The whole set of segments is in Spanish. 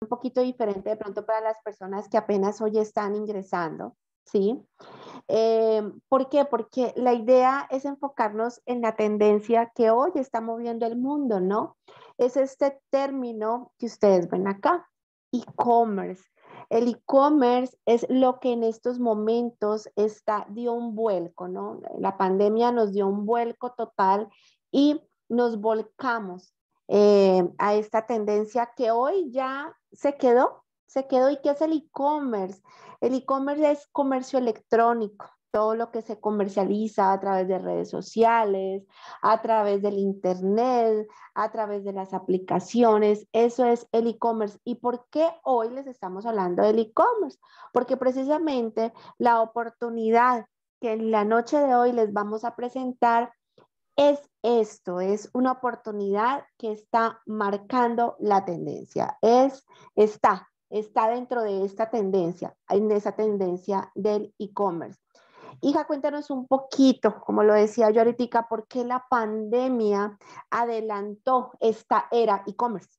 un poquito diferente de pronto para las personas que apenas hoy están ingresando, ¿sí? ¿Por qué? Porque la idea es enfocarnos en la tendencia que hoy está moviendo el mundo, ¿no? Es este término que ustedes ven acá, e-commerce. El e-commerce es lo que en estos momentos dio un vuelco, ¿no? La pandemia nos dio un vuelco total y nos volcamos a esta tendencia que hoy ya se quedó. ¿Y qué es el e-commerce? El e-commerce es comercio electrónico, todo lo que se comercializa a través de redes sociales, a través del internet, a través de las aplicaciones, eso es el e-commerce. ¿Y por qué hoy les estamos hablando del e-commerce? Porque precisamente la oportunidad que en la noche de hoy les vamos a presentar es esto, es una oportunidad que está marcando la tendencia, está dentro de esta tendencia, en esa tendencia del e-commerce. Hija, cuéntanos un poquito, como lo decía yo ahorita, ¿por qué la pandemia adelantó esta era e-commerce?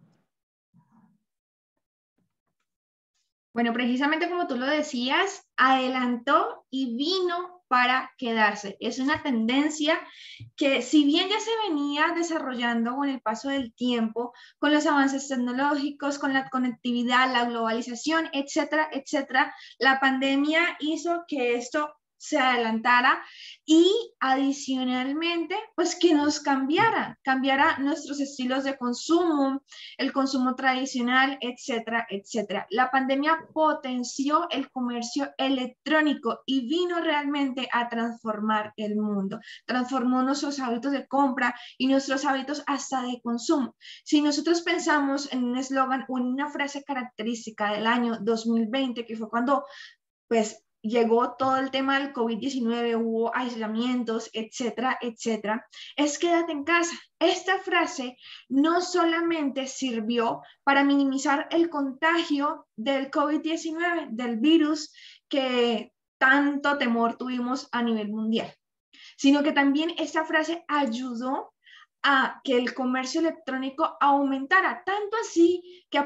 Bueno, precisamente como tú lo decías, adelantó y vino para quedarse. Es una tendencia que si bien ya se venía desarrollando con el paso del tiempo, con los avances tecnológicos, con la conectividad, la globalización, etcétera, etcétera, la pandemia hizo que esto se adelantara y adicionalmente, pues que nos cambiara nuestros estilos de consumo, el consumo tradicional, etcétera, etcétera. La pandemia potenció el comercio electrónico y vino realmente a transformar el mundo. Transformó nuestros hábitos de compra y nuestros hábitos hasta de consumo. Si nosotros pensamos en un eslogan o en una frase característica del año 2020, que fue cuando pues llegó todo el tema del COVID-19, hubo aislamientos, etcétera, etcétera, es quédate en casa. Esta frase no solamente sirvió para minimizar el contagio del COVID-19, del virus que tanto temor tuvimos a nivel mundial, sino que también esta frase ayudó a que el comercio electrónico aumentara, tanto así que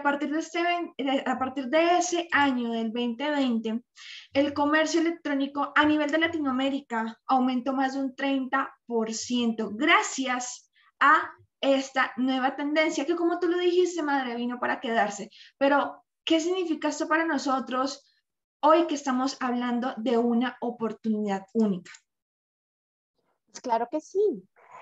a partir de ese año del 2020, el comercio electrónico a nivel de Latinoamérica aumentó más de un 30% gracias a esta nueva tendencia que, como tú lo dijiste, madre, vino para quedarse. Pero, ¿qué significa esto para nosotros hoy que estamos hablando de una oportunidad única? Pues claro que sí,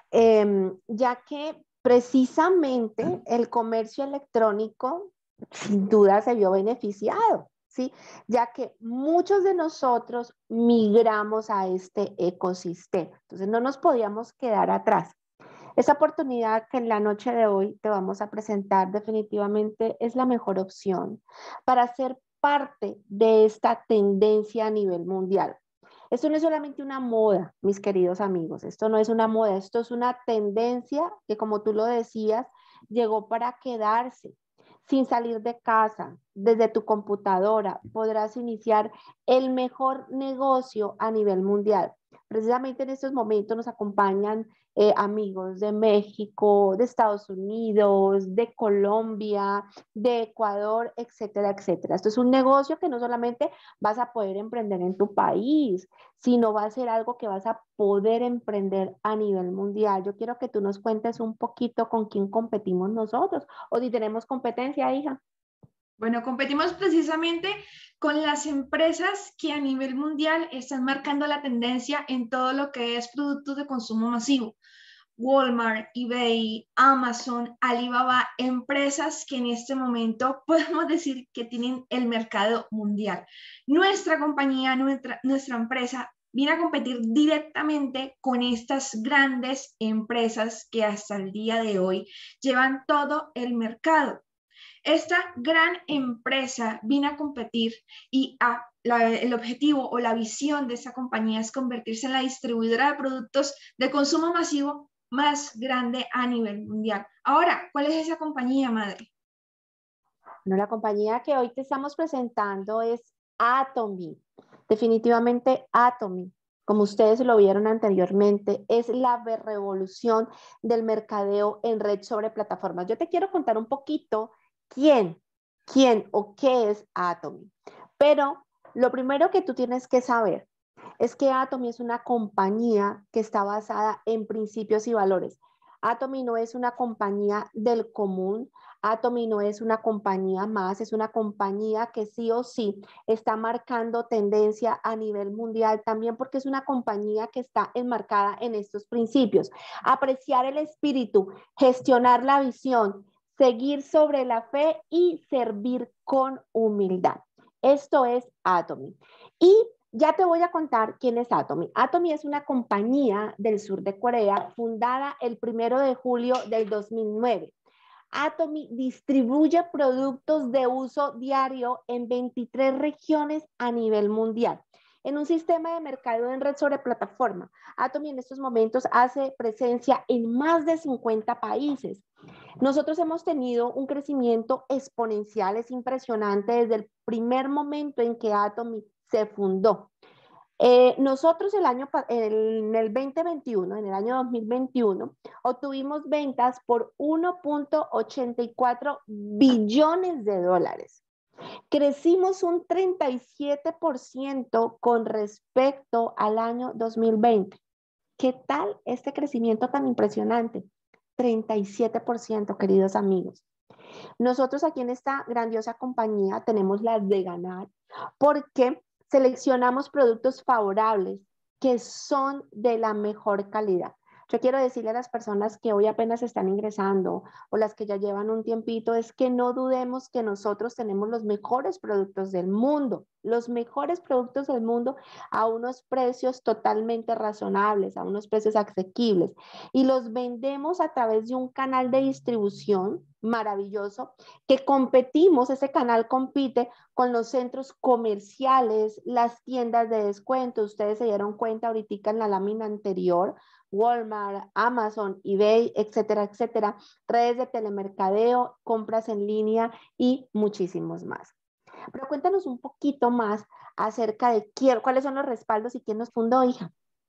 ya que precisamente el comercio electrónico sin duda se vio beneficiado, ¿sí? Ya que muchos de nosotros migramos a este ecosistema, entonces no nos podíamos quedar atrás. Esa oportunidad que en la noche de hoy te vamos a presentar definitivamente es la mejor opción para ser parte de esta tendencia a nivel mundial. Esto no es solamente una moda, mis queridos amigos, esto no es una moda, esto es una tendencia que, como tú lo decías, llegó para quedarse. Sin salir de casa, desde tu computadora, podrás iniciar el mejor negocio a nivel mundial. Precisamente en estos momentos nos acompañan amigos de México, de Estados Unidos, de Colombia, de Ecuador, etcétera, etcétera. Esto es un negocio que no solamente vas a poder emprender en tu país, sino va a ser algo que vas a poder emprender a nivel mundial. Yo quiero que tú nos cuentes un poquito con quién competimos nosotros o si tenemos competencia, hija. Bueno, competimos precisamente con las empresas que a nivel mundial están marcando la tendencia en todo lo que es productos de consumo masivo. Walmart, eBay, Amazon, Alibaba, empresas que en este momento podemos decir que tienen el mercado mundial. Nuestra compañía, nuestra empresa viene a competir directamente con estas grandes empresas que hasta el día de hoy llevan todo el mercado. Esta gran empresa vino a competir y el objetivo o la visión de esta compañía es convertirse en la distribuidora de productos de consumo masivo más grande a nivel mundial. Ahora, ¿cuál es esa compañía, madre? Bueno, la compañía que hoy te estamos presentando es Atomy. Definitivamente Atomy, como ustedes lo vieron anteriormente, es la revolución del mercadeo en red sobre plataformas. Yo te quiero contar un poquito quién. quién o qué es Atomy. Pero lo primero que tú tienes que saber es que Atomy es una compañía que está basada en principios y valores. Atomy no es una compañía del común, Atomy no es una compañía más, es una compañía que sí o sí está marcando tendencia a nivel mundial también porque es una compañía que está enmarcada en estos principios. Apreciar el espíritu, gestionar la visión, seguir sobre la fe y servir con humildad. Esto es Atomy. Y ya te voy a contar quién es Atomy. Atomy es una compañía del sur de Corea fundada el 1 de julio del 2009. Atomy distribuye productos de uso diario en 23 regiones a nivel mundial. En un sistema de mercado en red sobre plataforma, Atomy en estos momentos hace presencia en más de 50 países. Nosotros hemos tenido un crecimiento exponencial, es impresionante desde el primer momento en que Atomy se fundó. Nosotros en el 2021, en el año 2021, obtuvimos ventas por 1.84 billones de dólares. Crecimos un 37% con respecto al año 2020. ¿Qué tal este crecimiento tan impresionante? 37%, queridos amigos. Nosotros aquí en esta grandiosa compañía tenemos las de ganar porque seleccionamos productos favorables que son de la mejor calidad. Yo quiero decirle a las personas que hoy apenas están ingresando o las que ya llevan un tiempito, es que no dudemos que nosotros tenemos los mejores productos del mundo, los mejores productos del mundo a unos precios totalmente razonables, a unos precios asequibles y los vendemos a través de un canal de distribución maravilloso que competimos, ese canal compite con los centros comerciales, las tiendas de descuento. Ustedes se dieron cuenta ahorita en la lámina anterior, Walmart, Amazon, eBay, etcétera, etcétera, redes de telemercadeo, compras en línea y muchísimos más. Pero cuéntanos un poquito más acerca de cuáles son los respaldos y quién nos fundó, hija.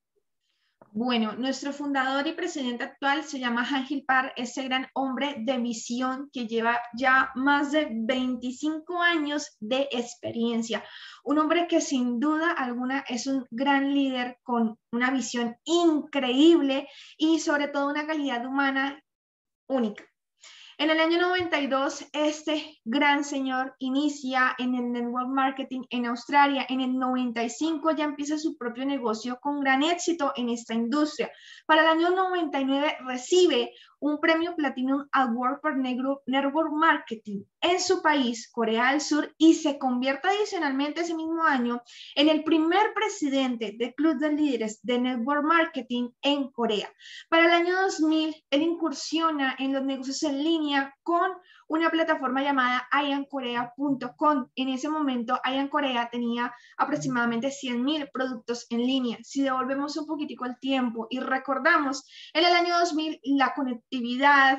Bueno, nuestro fundador y presidente actual se llama Hangil Park, ese gran hombre de visión que lleva ya más de 25 años de experiencia. Un hombre que sin duda alguna es un gran líder con una visión increíble y sobre todo una calidad humana única. En el año 92, este gran señor inicia en el network marketing en Australia. En el 95 ya empieza su propio negocio con gran éxito en esta industria. Para el año 99 recibe un premio Platinum Award por Network Marketing en su país, Corea del Sur, y se convierte adicionalmente ese mismo año en el primer presidente del Club de Líderes de Network Marketing en Corea. Para el año 2000, él incursiona en los negocios en línea con una plataforma llamada iamcorea.com. En ese momento, iamcorea tenía aproximadamente 100,000 productos en línea. Si devolvemos un poquitico el tiempo y recordamos, en el año 2000 la conectividad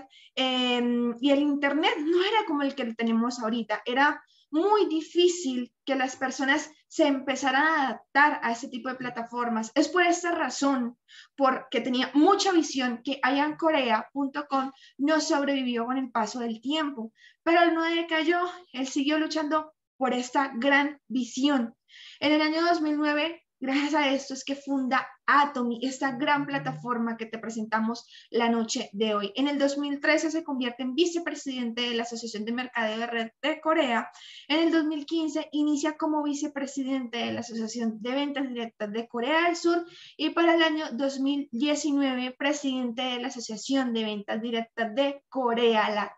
y el internet no era como el que tenemos ahorita, era muy difícil que las personas se empezaran a adaptar a ese tipo de plataformas. Es por esta razón, porque tenía mucha visión, que iamcorea.com no sobrevivió con el paso del tiempo, pero él no decayó, él siguió luchando por esta gran visión. En el año 2009, gracias a esto es que funda Atomy, esta gran plataforma que te presentamos la noche de hoy. En el 2013 se convierte en vicepresidente de la Asociación de Mercadeo de Red de Corea. En el 2015 inicia como vicepresidente de la Asociación de Ventas Directas de Corea del Sur y para el año 2019 presidente de la Asociación de Ventas Directas de Corea, la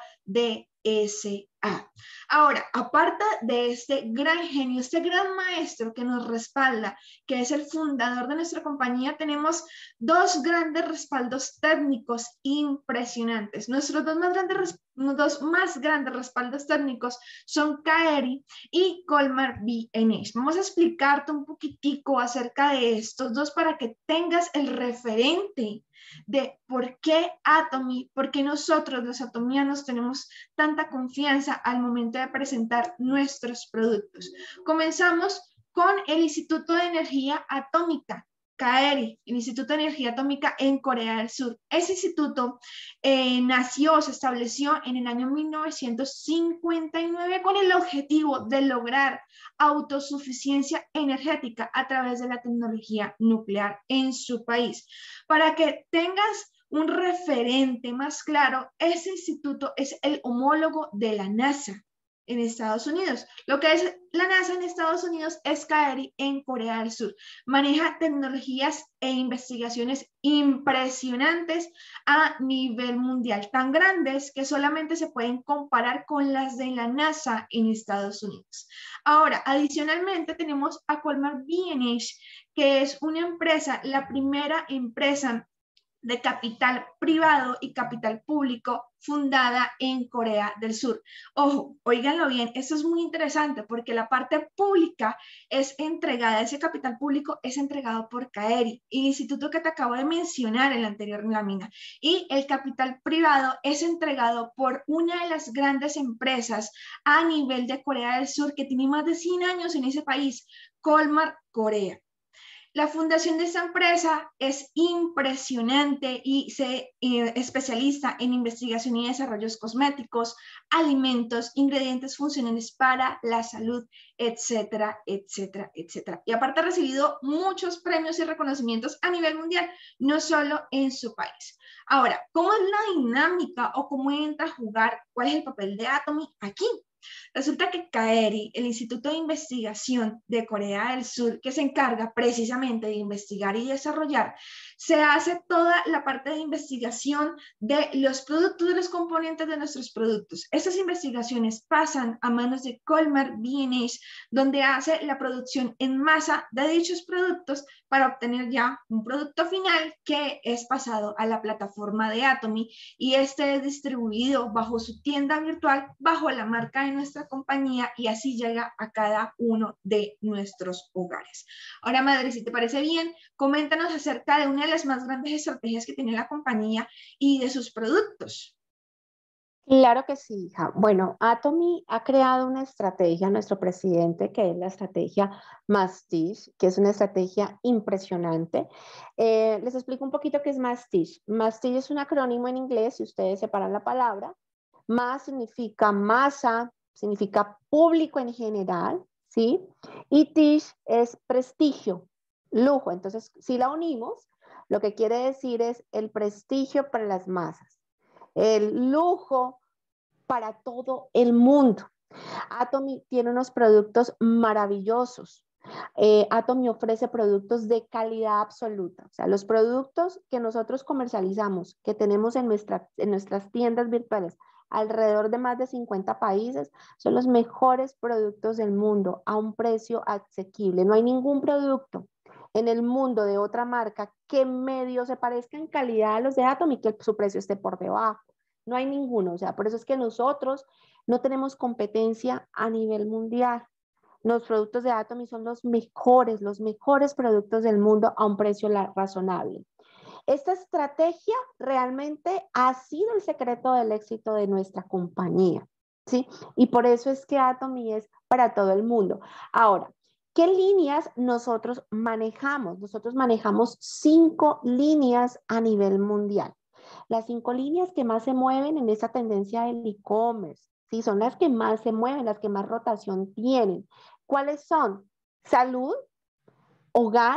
KDSA. Ahora, aparte de este gran genio, este gran maestro que nos respalda, que es el fundador de nuestra compañía, tenemos dos grandes respaldos técnicos impresionantes. Nuestros dos más grandes respaldos técnicos son Kaeri y Colmar B&H. Vamos a explicarte un poquitico acerca de estos dos para que tengas el referente de por qué Atomy, por qué nosotros los atomianos tenemos tanta confianza al momento de presentar nuestros productos. Comenzamos con el Instituto de Energía Atómica. CAERI, el Instituto de Energía Atómica en Corea del Sur. Ese instituto nació, se estableció en el año 1959 con el objetivo de lograr autosuficiencia energética a través de la tecnología nuclear en su país. Para que tengas un referente más claro, ese instituto es el homólogo de la NASA en Estados Unidos. Lo que es la NASA en Estados Unidos es CAERI en Corea del Sur. Maneja tecnologías e investigaciones impresionantes a nivel mundial, tan grandes que solamente se pueden comparar con las de la NASA en Estados Unidos. Ahora, adicionalmente tenemos a Colmar B&H, que es una empresa, la primera empresa de capital privado y capital público fundada en Corea del Sur. Ojo, óiganlo bien, esto es muy interesante porque la parte pública es entregada, ese capital público es entregado por CAERI, el instituto que te acabo de mencionar en la anterior lámina, y el capital privado es entregado por una de las grandes empresas a nivel de Corea del Sur que tiene más de 100 años en ese país, Colmar Corea. La fundación de esta empresa es impresionante y se especializa en investigación y desarrollos cosméticos, alimentos, ingredientes funcionales para la salud, etcétera, etcétera, etcétera. Y aparte ha recibido muchos premios y reconocimientos a nivel mundial, no solo en su país. Ahora, ¿cómo es la dinámica o cómo entra a jugar? ¿Cuál es el papel de Atomy aquí? Resulta que CAERI, el Instituto de Investigación de Corea del Sur, que se encarga precisamente de investigar y desarrollar, se hace toda la parte de investigación de los productos, de los componentes de nuestros productos. Estas investigaciones pasan a manos de Colmar B&H, donde hace la producción en masa de dichos productos para obtener ya un producto final que es pasado a la plataforma de Atomy, y este es distribuido bajo su tienda virtual, bajo la marca de nuestra compañía, y así llega a cada uno de nuestros hogares. Ahora, Madre, si te parece bien, coméntanos acerca de una de las más grandes estrategias que tiene la compañía y de sus productos. Claro que sí, hija. Bueno, Atomy ha creado una estrategia, nuestro presidente, que es la estrategia Mastish, que es una estrategia impresionante. Les explico un poquito qué es Mastish. Mastish es un acrónimo en inglés, si ustedes separan la palabra. Más significa masa, significa público en general, ¿sí? Y Tish es prestigio, lujo. Entonces, si la unimos, lo que quiere decir es el prestigio para las masas, el lujo para todo el mundo. Atomy tiene unos productos maravillosos. Atomy ofrece productos de calidad absoluta. O sea, los productos que nosotros comercializamos, que tenemos en nuestras tiendas virtuales, alrededor de más de 50 países, son los mejores productos del mundo a un precio asequible. No hay ningún producto en el mundo de otra marca que medio se parezca en calidad a los de Atomy, que su precio esté por debajo. No hay ninguno. O sea, por eso es que nosotros no tenemos competencia a nivel mundial. Los productos de Atomy son los mejores productos del mundo a un precio razonable. Esta estrategia realmente ha sido el secreto del éxito de nuestra compañía, ¿sí? Y por eso es que Atomy es para todo el mundo. Ahora, ¿qué líneas nosotros manejamos? Nosotros manejamos 5 líneas a nivel mundial. Las 5 líneas que más se mueven en esa tendencia del e-commerce, ¿sí? Son las que más se mueven, las que más rotación tienen. ¿Cuáles son? Salud, hogar,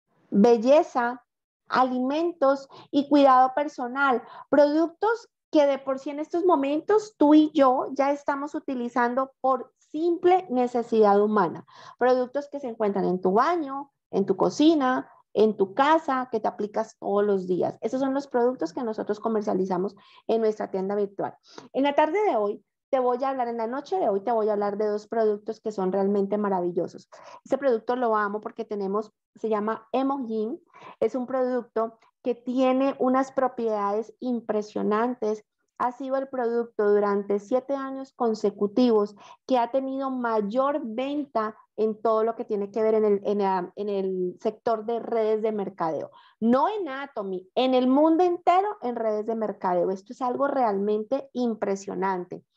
belleza, alimentos y cuidado personal. Productos que de por sí en estos momentos tú y yo ya estamos utilizando por simple necesidad humana. Productos que se encuentran en tu baño, en tu cocina, en tu casa, que te aplicas todos los días. Esos son los productos que nosotros comercializamos en nuestra tienda virtual. En la tarde de hoy te voy a hablar, en la noche de hoy te voy a hablar de 2 productos que son realmente maravillosos. Este producto lo amo porque se llama Emojin. Es un producto que tiene unas propiedades impresionantes. Ha sido el producto durante 7 años consecutivos que ha tenido mayor venta en todo lo que tiene que ver en el sector de redes de mercadeo. No en Atomy, en el mundo entero en redes de mercadeo. Esto es algo realmente impresionante.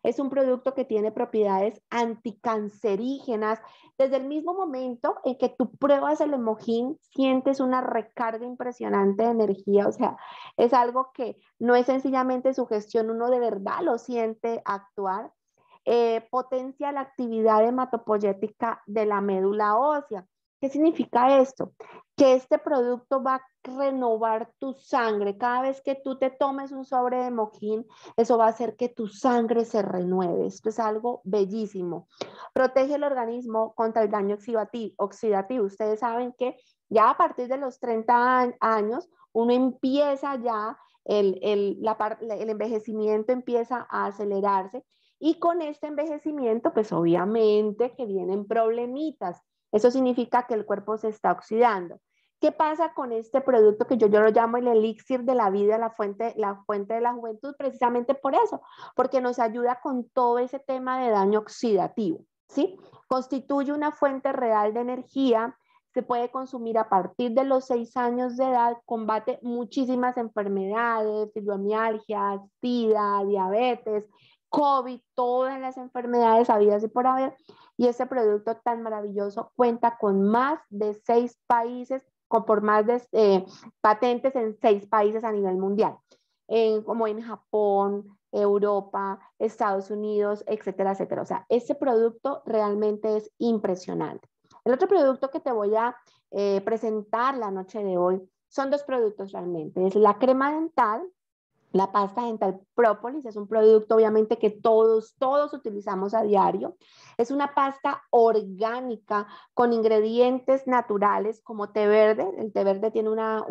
Es un producto que tiene propiedades anticancerígenas. Desde el mismo momento en que tú pruebas el Emojín, sientes una recarga impresionante de energía. O sea, es algo que no es sencillamente sugestión, uno de verdad lo siente actuar. Potencia la actividad hematopoyética de la médula ósea. ¿Qué significa esto? Que este producto va a renovar tu sangre. Cada vez que tú te tomes un sobre de Emojín, eso va a hacer que tu sangre se renueve. Esto es algo bellísimo. Protege el organismo contra el daño oxidativo. Ustedes saben que ya a partir de los 30 años, uno empieza ya, el envejecimiento empieza a acelerarse y con este envejecimiento, pues obviamente que vienen problemitas. Eso significa que el cuerpo se está oxidando. ¿Qué pasa con este producto que yo lo llamo el elixir de la vida, la fuente de la juventud? Precisamente por eso, porque nos ayuda con todo ese tema de daño oxidativo, ¿sí? Constituye una fuente real de energía, se puede consumir a partir de los 6 años de edad, combate muchísimas enfermedades, fibromialgia, SIDA, diabetes, COVID, todas las enfermedades habidas y por haber. Y este producto tan maravilloso cuenta con más de 6 países, por más de patentes en 6 países a nivel mundial, como en Japón, Europa, Estados Unidos, etcétera, etcétera. O sea, este producto realmente es impresionante. El otro producto que te voy a presentar la noche de hoy son 2 productos realmente. Es la crema dental. La pasta dental Propolis es un producto obviamente que todos utilizamos a diario. Es una pasta orgánica con ingredientes naturales como té verde. El té verde tiene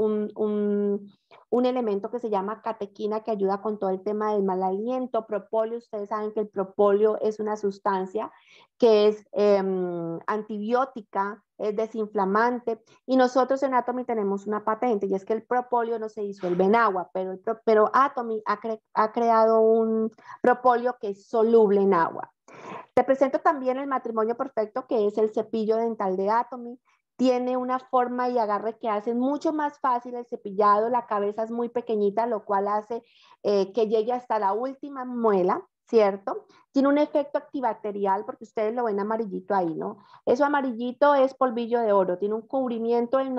un elemento que se llama catequina que ayuda con todo el tema del mal aliento. Propóleo, ustedes saben que el propóleo es una sustancia que es antibiótica, es desinflamante, y nosotros en Atomy tenemos una patente, y es que el propóleo no se disuelve en agua, pero Atomy ha creado un propóleo que es soluble en agua. Te presento también el matrimonio perfecto, que es el cepillo dental de Atomy. Tiene una forma y agarre que hace mucho más fácil el cepillado, la cabeza es muy pequeñita, lo cual hace que llegue hasta la última muela, ¿cierto? Tiene un efecto antibacterial porque ustedes lo ven amarillito ahí, ¿no? Eso amarillito es polvillo de oro, tiene un cubrimiento del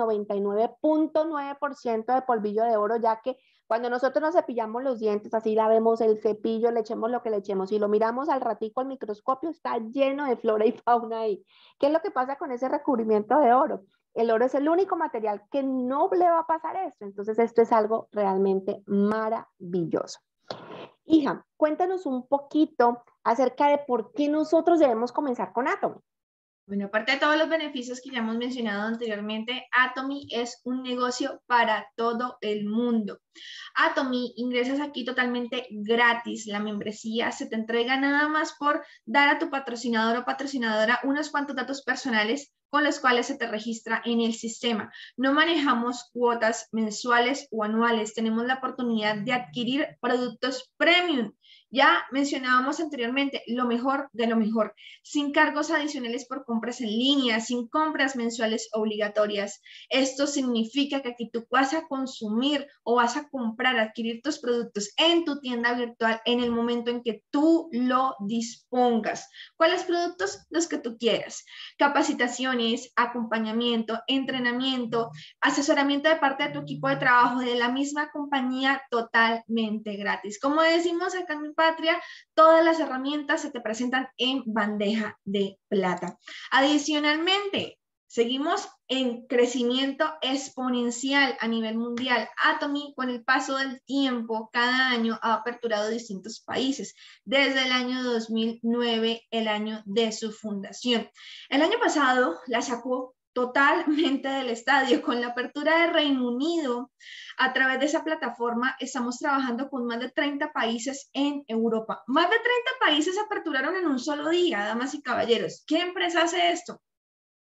99.9% de polvillo de oro, ya que cuando nosotros nos cepillamos los dientes, así la vemos el cepillo, le echemos lo que le echemos y lo miramos al ratico al microscopio, está lleno de flora y fauna ahí. ¿Qué es lo que pasa con ese recubrimiento de oro? El oro es el único material que no le va a pasar esto, entonces esto es algo realmente maravilloso. Hija, cuéntanos un poquito acerca de por qué nosotros debemos comenzar con Atomy. Bueno, aparte de todos los beneficios que ya hemos mencionado anteriormente, Atomy es un negocio para todo el mundo. Atomy, ingresas aquí totalmente gratis. La membresía se te entrega nada más por dar a tu patrocinador o patrocinadora unos cuantos datos personales con los cuales se te registra en el sistema. No manejamos cuotas mensuales o anuales. Tenemos la oportunidad de adquirir productos premium. Ya mencionábamos anteriormente lo mejor de lo mejor, sin cargos adicionales por compras en línea, sin compras mensuales obligatorias. Esto significa que aquí tú vas a consumir o vas a comprar, adquirir tus productos en tu tienda virtual en el momento en que tú lo dispongas. ¿Cuáles productos? Los que tú quieras. Capacitaciones, acompañamiento, entrenamiento, asesoramiento de parte de tu equipo de trabajo de la misma compañía totalmente gratis. Como decimos acá en mi patria, todas las herramientas se te presentan en bandeja de plata. Adicionalmente, seguimos en crecimiento exponencial a nivel mundial. Atomy, con el paso del tiempo, cada año ha aperturado distintos países, desde el año 2009, el año de su fundación. El año pasado la sacó totalmente del estadio. Con la apertura de Reino Unido, a través de esa plataforma, estamos trabajando con más de 30 países en Europa. Más de 30 países se aperturaron en un solo día, damas y caballeros. ¿Qué empresa hace esto?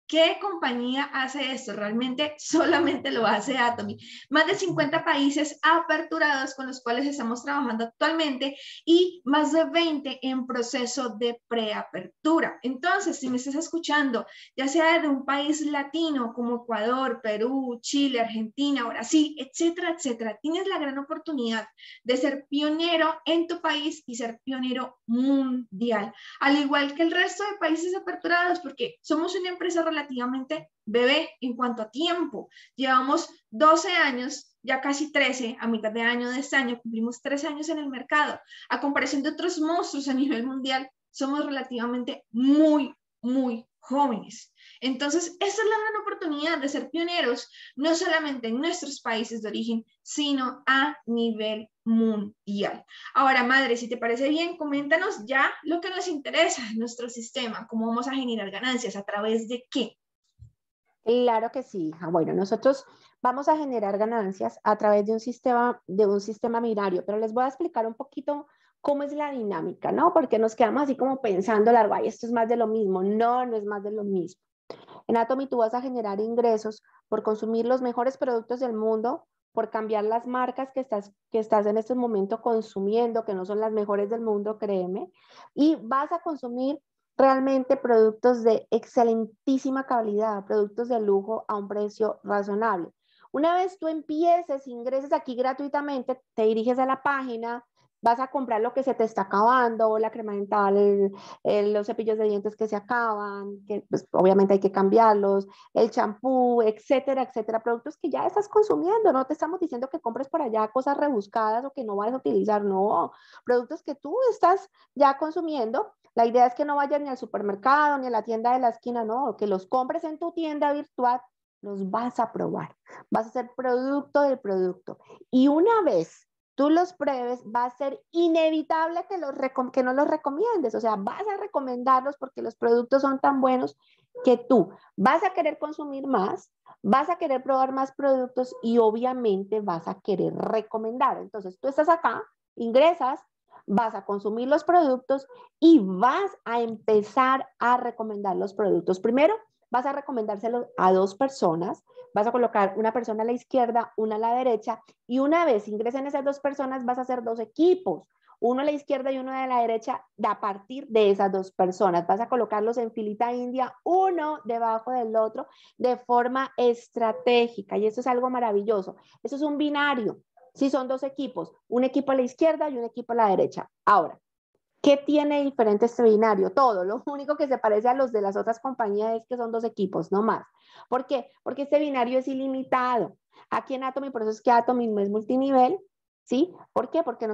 ¿Qué compañía hace esto? Realmente solamente lo hace Atomy. Más de 50 países aperturados con los cuales estamos trabajando actualmente y más de 20 en proceso de preapertura. Entonces, si me estás escuchando, ya sea de un país latino como Ecuador, Perú, Chile, Argentina, Brasil, etcétera, etcétera, tienes la gran oportunidad de ser pionero en tu país y ser pionero mundial, al igual que el resto de países aperturados, porque somos una empresa relativamente bebé en cuanto a tiempo. Llevamos 12 años, ya casi 13, a mitad de año de este año, cumplimos 13 años en el mercado. A comparación de otros monstruos a nivel mundial, somos relativamente muy jóvenes. Entonces, esta es la gran oportunidad de ser pioneros, no solamente en nuestros países de origen, sino a nivel mundial. Ahora, madre, si te parece bien, coméntanos ya lo que nos interesa en nuestro sistema, cómo vamos a generar ganancias, a través de qué. Claro que sí, hija. Bueno, nosotros vamos a generar ganancias a través de un sistema binario, pero les voy a explicar un poquito cómo es la dinámica, ¿no? Porque nos quedamos así como pensando largo, ay, esto es más de lo mismo. No, no es más de lo mismo. En Atomy tú vas a generar ingresos por consumir los mejores productos del mundo, por cambiar las marcas que estás en este momento consumiendo, que no son las mejores del mundo, créeme, y vas a consumir realmente productos de excelentísima calidad, productos de lujo a un precio razonable. Una vez tú empieces, ingreses aquí gratuitamente, te diriges a la página, vas a comprar lo que se te está acabando, la crema dental, los cepillos de dientes que se acaban, que pues, obviamente hay que cambiarlos, el champú, etcétera, etcétera, productos que ya estás consumiendo, no te estamos diciendo que compres por allá cosas rebuscadas o que no vayas a utilizar, no, productos que tú estás ya consumiendo. La idea es que no vayas ni al supermercado ni a la tienda de la esquina, no, que los compres en tu tienda virtual, los vas a probar, vas a ser producto del producto. Y una vez tú los pruebes, va a ser inevitable que no los recomiendes, o sea, vas a recomendarlos porque los productos son tan buenos que tú vas a querer consumir más, vas a querer probar más productos y obviamente vas a querer recomendar. Entonces, tú estás acá, ingresas, vas a consumir los productos y vas a empezar a recomendar los productos. Primero, vas a recomendárselos a dos personas, vas a colocar una persona a la izquierda, una a la derecha, y una vez ingresen esas dos personas, vas a hacer dos equipos, uno a la izquierda y uno a la derecha, a partir de esas dos personas. Vas a colocarlos en filita india, uno debajo del otro, de forma estratégica, y eso es algo maravilloso. Eso es un binario. Si son dos equipos, un equipo a la izquierda y un equipo a la derecha. Ahora, ¿qué tiene diferente este binario? Todo. Lo único que se parece a los de las otras compañías es que son dos equipos, no más. ¿Por qué? Porque este binario es ilimitado. Aquí en Atomy, por eso es que Atomy no es multinivel, ¿sí? ¿Por qué? Porque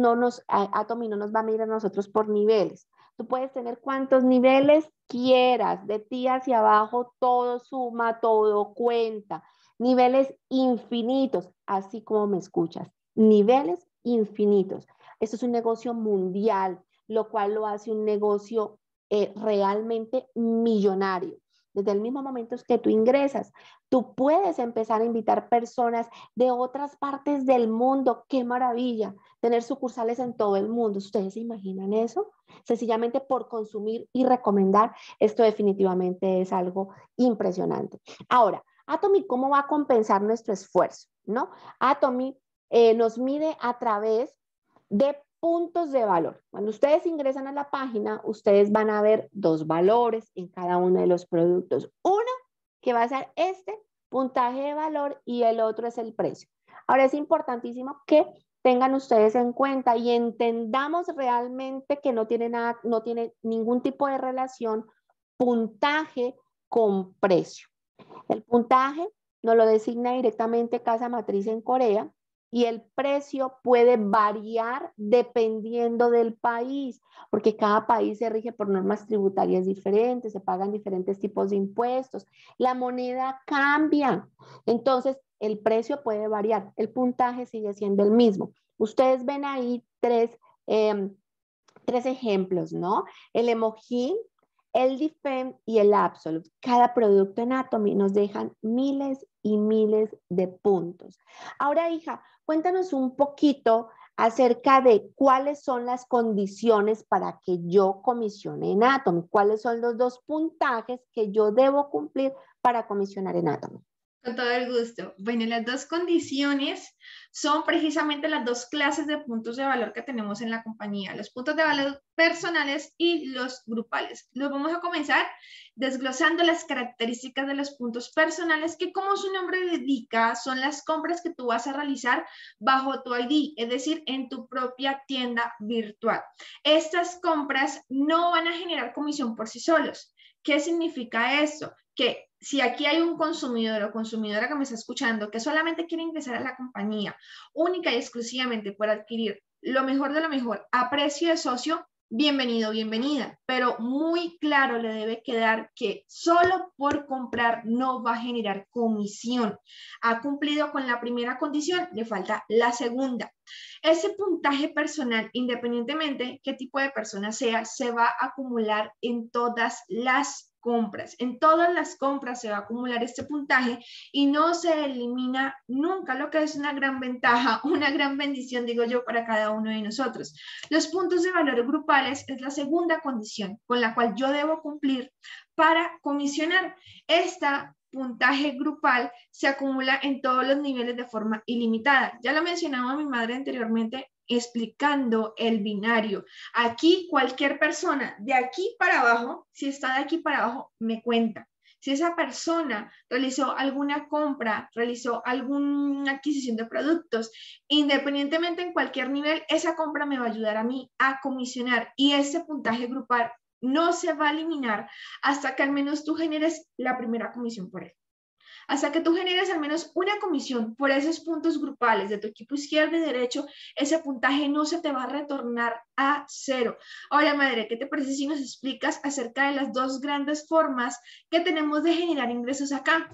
Atomy no nos va a medir a nosotros por niveles. Tú puedes tener cuantos niveles quieras, de ti hacia abajo, todo suma, todo cuenta. Niveles infinitos, así como me escuchas. Niveles infinitos. Esto es un negocio mundial, lo cual lo hace un negocio realmente millonario. Desde el mismo momento que tú ingresas, tú puedes empezar a invitar personas de otras partes del mundo. ¡Qué maravilla! Tener sucursales en todo el mundo. ¿Ustedes se imaginan eso? Sencillamente por consumir y recomendar, esto definitivamente es algo impresionante. Ahora, Atomy, ¿cómo va a compensar nuestro esfuerzo? ¿No? Atomy nos mide a través de puntos de valor. Cuando ustedes ingresan a la página, ustedes van a ver dos valores en cada uno de los productos. Uno que va a ser este puntaje de valor y el otro es el precio. Ahora es importantísimo que tengan ustedes en cuenta y entendamos realmente que no tiene ningún tipo de relación puntaje con precio. El puntaje nos lo designa directamente Casa Matriz en Corea y el precio puede variar dependiendo del país, porque cada país se rige por normas tributarias diferentes, se pagan diferentes tipos de impuestos, la moneda cambia, entonces el precio puede variar, el puntaje sigue siendo el mismo. Ustedes ven ahí tres ejemplos, ¿no? El Emoji, el Defend y el Absolute. Cada producto en Atomy nos dejan miles y miles de puntos. Ahora, hija, cuéntanos un poquito acerca de cuáles son las condiciones para que yo comisione en Atomy, cuáles son los 2 puntajes que yo debo cumplir para comisionar en Atomy. Con todo el gusto. Bueno, las 2 condiciones son precisamente las 2 clases de puntos de valor que tenemos en la compañía, los puntos de valor personales y los grupales. Los vamos a comenzar desglosando las características de los puntos personales, que como su nombre le indica, son las compras que tú vas a realizar bajo tu ID, es decir, en tu propia tienda virtual. Estas compras no van a generar comisión por sí solos. ¿Qué significa esto? Que si aquí hay un consumidor o consumidora que me está escuchando que solamente quiere ingresar a la compañía única y exclusivamente por adquirir lo mejor de lo mejor a precio de socio, bienvenido, bienvenida, pero muy claro le debe quedar que solo por comprar no va a generar comisión. Ha cumplido con la primera condición, le falta la segunda. Ese puntaje personal, independientemente qué tipo de persona sea, se va a acumular en todas las compras. En todas las compras se va a acumular este puntaje y no se elimina nunca, lo que es una gran ventaja, una gran bendición, digo yo, para cada uno de nosotros. Los puntos de valor grupales es la segunda condición con la cual yo debo cumplir para comisionar. Esta puntaje grupal se acumula en todos los niveles de forma ilimitada. Ya lo mencionaba mi madre anteriormente, explicando el binario. Aquí cualquier persona de aquí para abajo, si está de aquí para abajo, me cuenta. Si esa persona realizó alguna compra, realizó alguna adquisición de productos, independientemente en cualquier nivel, esa compra me va a ayudar a mí a comisionar y ese puntaje grupal no se va a eliminar hasta que al menos tú generes la primera comisión por él. Hasta que tú generes al menos una comisión por esos puntos grupales de tu equipo izquierdo y derecho, ese puntaje no se te va a retornar a cero. Ahora, madre, ¿qué te parece si nos explicas acerca de las 2 grandes formas que tenemos de generar ingresos acá?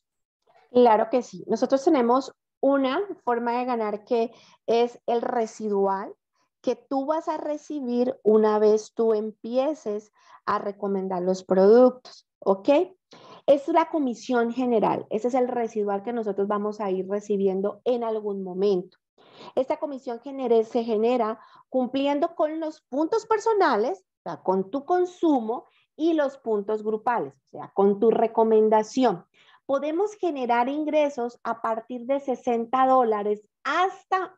Claro que sí. Nosotros tenemos una forma de ganar que es el residual, que tú vas a recibir una vez tú empieces a recomendar los productos, ¿ok? Es la comisión general, ese es el residual que nosotros vamos a ir recibiendo en algún momento. Esta comisión se genera cumpliendo con los puntos personales, o sea, con tu consumo y los puntos grupales, o sea, con tu recomendación. Podemos generar ingresos a partir de $60 hasta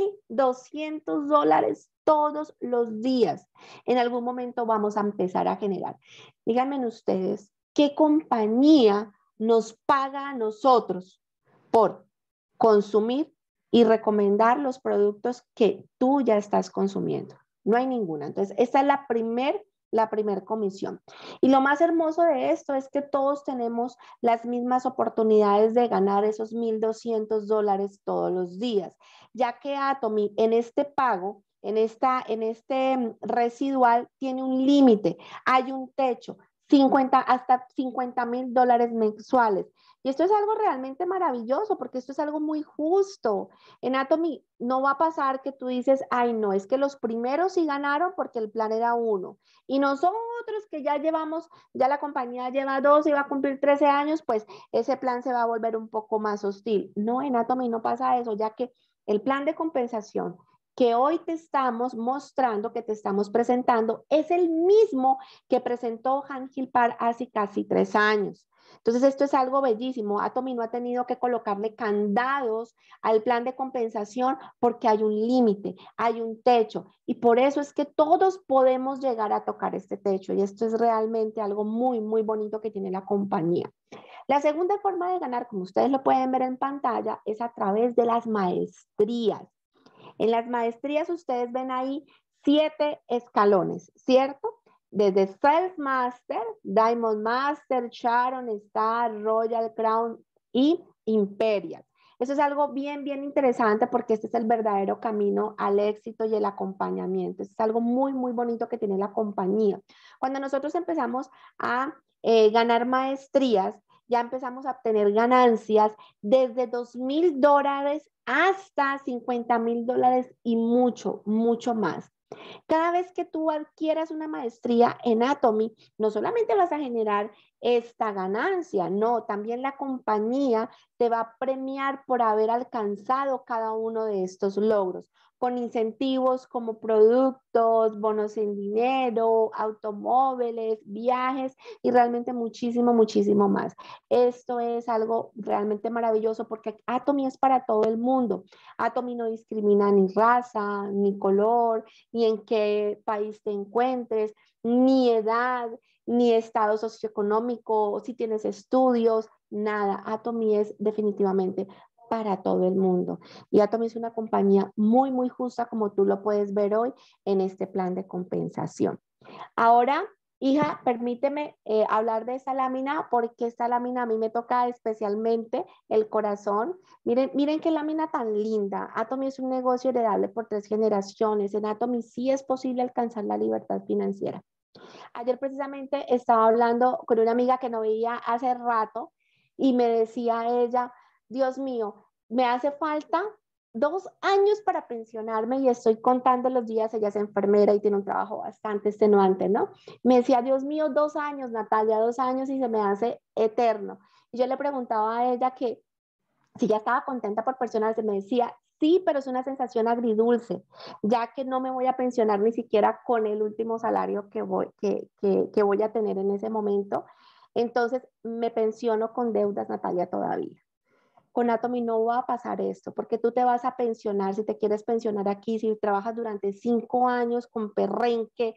$1,200 todos los días. En algún momento vamos a empezar a generar. Díganme ustedes, ¿qué compañía nos paga a nosotros por consumir y recomendar los productos que tú ya estás consumiendo? No hay ninguna. Entonces, esta es la primer comisión. Y lo más hermoso de esto es que todos tenemos las mismas oportunidades de ganar esos $1,200 todos los días, ya que Atomy en este pago, en este residual, tiene un límite, hay un techo, hasta $50,000 mensuales. Y esto es algo realmente maravilloso porque esto es algo muy justo. En Atomy no va a pasar que tú dices, ay no, es que los primeros sí ganaron porque el plan era 1. Y nosotros que ya llevamos, ya la compañía lleva 2 y va a cumplir 13 años, pues ese plan se va a volver un poco más hostil. No, en Atomy no pasa eso, ya que el plan de compensación que hoy te estamos mostrando, que te estamos presentando, es el mismo que presentó Han Gil Park hace casi 3 años. Entonces, esto es algo bellísimo. Atomy no ha tenido que colocarle candados al plan de compensación porque hay un límite, hay un techo. Y por eso es que todos podemos llegar a tocar este techo. Y esto es realmente algo muy, muy bonito que tiene la compañía. La segunda forma de ganar, como ustedes lo pueden ver en pantalla, es a través de las maestrías. En las maestrías ustedes ven ahí 7 escalones, ¿cierto? Desde Self Master, Diamond Master, Sharon, Star, Royal Crown y Imperial. Eso es algo bien, bien interesante porque este es el verdadero camino al éxito y el acompañamiento. Eso es algo muy, muy bonito que tiene la compañía. Cuando nosotros empezamos a ganar maestrías, ya empezamos a obtener ganancias desde $2,000 hasta $50,000 y mucho, mucho más. Cada vez que tú adquieras una maestría en Atomy, no solamente vas a generar esta ganancia, no, también la compañía te va a premiar por haber alcanzado cada uno de estos logros. con incentivos como productos, bonos en dinero, automóviles, viajes y realmente muchísimo, muchísimo más. Esto es algo realmente maravilloso porque Atomy es para todo el mundo. Atomy no discrimina ni raza, ni color, ni en qué país te encuentres, ni edad, ni estado socioeconómico, si tienes estudios, nada. Atomy es definitivamente para todo el mundo. Y Atomy es una compañía muy, muy justa, como tú lo puedes ver hoy en este plan de compensación. Ahora, hija, permíteme hablar de esta lámina, porque esta lámina a mí me toca especialmente el corazón. Miren, miren qué lámina tan linda. Atomy es un negocio heredable por 3 generaciones. En Atomy sí es posible alcanzar la libertad financiera. Ayer precisamente estaba hablando con una amiga que no veía hace rato y me decía ella, Dios mío, me hace falta 2 años para pensionarme y estoy contando los días, ella es enfermera y tiene un trabajo bastante extenuante, ¿no? Me decía, Dios mío, 2 años, Natalia, 2 años y se me hace eterno. Y yo le preguntaba a ella que si ya estaba contenta por pensionarse, me decía, sí, pero es una sensación agridulce, ya que no me voy a pensionar ni siquiera con el último salario que voy a tener en ese momento. Entonces, me pensiono con deudas, Natalia, todavía. Con Atomy no va a pasar esto, porque tú te vas a pensionar, si te quieres pensionar aquí, si trabajas durante 5 años con perrenque,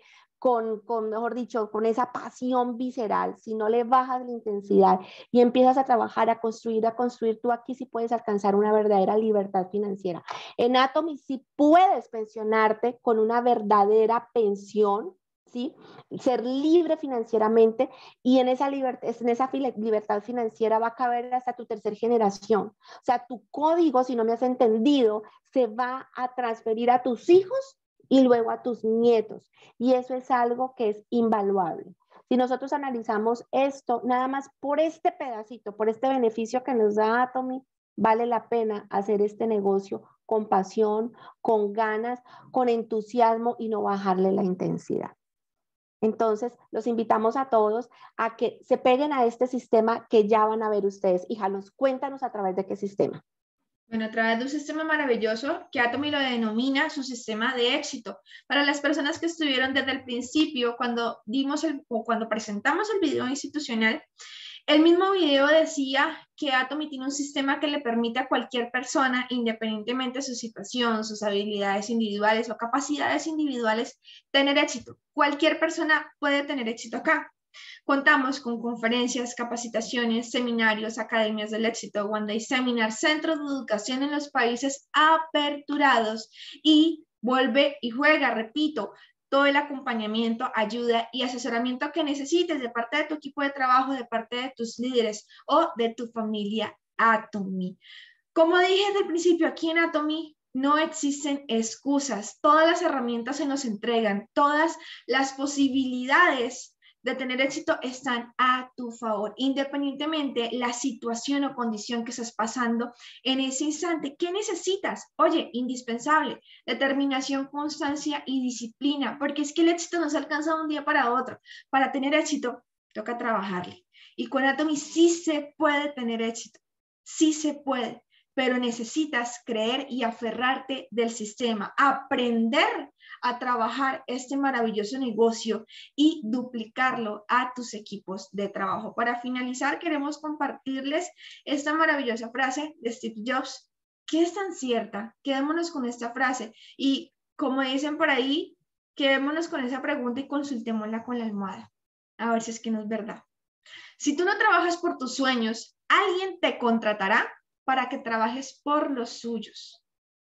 mejor dicho, con esa pasión visceral, si no le bajas la intensidad y empiezas a trabajar, a construir, tú aquí sí puedes alcanzar una verdadera libertad financiera. En Atomy sí puedes pensionarte con una verdadera pensión, ¿sí? Ser libre financieramente y en esa libertad financiera va a caber hasta tu 3er generación. O sea, tu código, si no me has entendido, se va a transferir a tus hijos y luego a tus nietos. Y eso es algo que es invaluable. Si nosotros analizamos esto, nada más por este pedacito, por este beneficio que nos da Atomy, vale la pena hacer este negocio con pasión, con ganas, con entusiasmo y no bajarle la intensidad. Entonces, los invitamos a todos a que se peguen a este sistema que ya van a ver ustedes. Híjalos, cuéntanos a través de qué sistema. Bueno, a través de un sistema maravilloso que Atomy lo denomina su sistema de éxito. Para las personas que estuvieron desde el principio, cuando cuando presentamos el video institucional, el mismo video decía que Atomy tiene un sistema que le permite a cualquier persona, independientemente de su situación, sus habilidades individuales o capacidades individuales, tener éxito. Cualquier persona puede tener éxito acá. Contamos con conferencias, capacitaciones, seminarios, academias del éxito, One Day Seminar, centros de educación en los países aperturados y vuelve y juega, repito, todo el acompañamiento, ayuda y asesoramiento que necesites de parte de tu equipo de trabajo, de parte de tus líderes o de tu familia Atomy. Como dije desde el principio, aquí en Atomy no existen excusas. Todas las herramientas se nos entregan, todas las posibilidades de tener éxito están a tu favor, independientemente la situación o condición que estés pasando en ese instante. ¿Qué necesitas? Oye, indispensable, determinación, constancia y disciplina, porque es que el éxito no se alcanza de un día para otro. Para tener éxito, toca trabajarle. Y con Atomy sí se puede tener éxito, sí se puede, pero necesitas creer y aferrarte del sistema, aprender a trabajar este maravilloso negocio y duplicarlo a tus equipos de trabajo. Para finalizar, queremos compartirles esta maravillosa frase de Steve Jobs, que es tan cierta. Quedémonos con esta frase y, como dicen por ahí, quedémonos con esa pregunta y consultémosla con la almohada, a ver si es que no es verdad. Si tú no trabajas por tus sueños, alguien te contratará para que trabajes por los suyos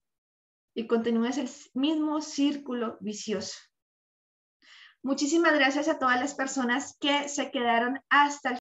y continúes el mismo círculo vicioso. Muchísimas gracias a todas las personas que se quedaron hasta el